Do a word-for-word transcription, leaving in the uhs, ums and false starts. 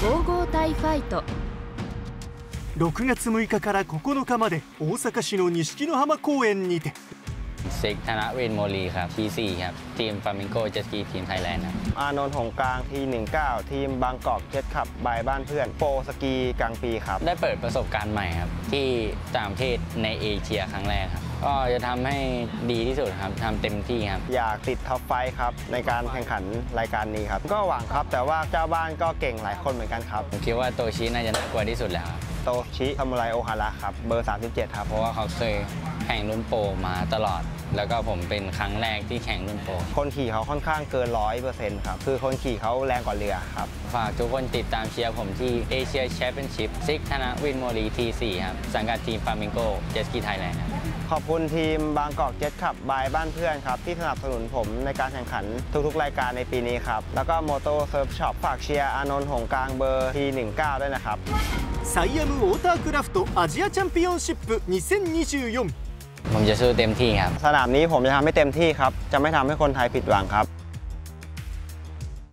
統合体ファイトろくがつむいかからここのかまで大阪市の錦の浜公園にてซิกธนเวทโมลีครับทีสี่ครับทีมฟามิงโกเจ็ตสกีทีมไทยแลนด์ครับอานนท์หงกลางทีหนึ่งเก้าทีมบางกอกเจ็ตขับบายบ้านเพื่อนโปรสกีกลางปีครับได้เปิดประสบการณ์ใหม่ครับที่ต่างประเทศในเอเชียครั้งแรกครับก็จะทำให้ดีที่สุดครับทำเต็มที่ครับอยากติดท็อปไฟว์ครับในการแข่งขันรายการนี้ครับก็หวังครับแต่ว่าเจ้าบ้านก็เก่งหลายคนเหมือนกันครับผมคิดว่าโตชิน่าจะน่ากลัวที่สุดแล้วโตชิซามูไรโอฮาระครับเบอร์สามสิบเจ็ดครับเพราะว่าเขาเคยแข่งรุ่นโปรมาตลอดแล้วก็ผมเป็นครั้งแรกที่แข่งรุ่นโปรคนขี่เขาค่อนข้างเกินร้อยเปอร์เซ็นต์ครับคือคนขี่เขาแรงกว่าเรือครับฝากทุกคนติดตามเชียร์ผมที่เอเชียแชมเปี้ยนชิพซิกธนเวทโมลีทีสี่ครับสังกัดทีมฟามิงโกเจ็ตสกีไทยแลนด์ขอบคุณทีมบางกอกเจ็ตขับบายบ้านเพื่อนครับที่สนับสนุนผมในการแข่งขันทุกๆรายการในปีนี้ครับแล้วก็โมโตเซิร์ฟช็อปฝากเชียร์อานนท์หงกลางเบอร์ทีหนึ่งเก้าด้วยนะครับไซアムウォータークラフトアジアチャンピオンシップにせんにじゅうよんผมจะสู้เต็มที่ครับสนามนี้ผมจะทำให้เต็มที่ครับจะไม่ทำให้คนไทยผิดหวังครับ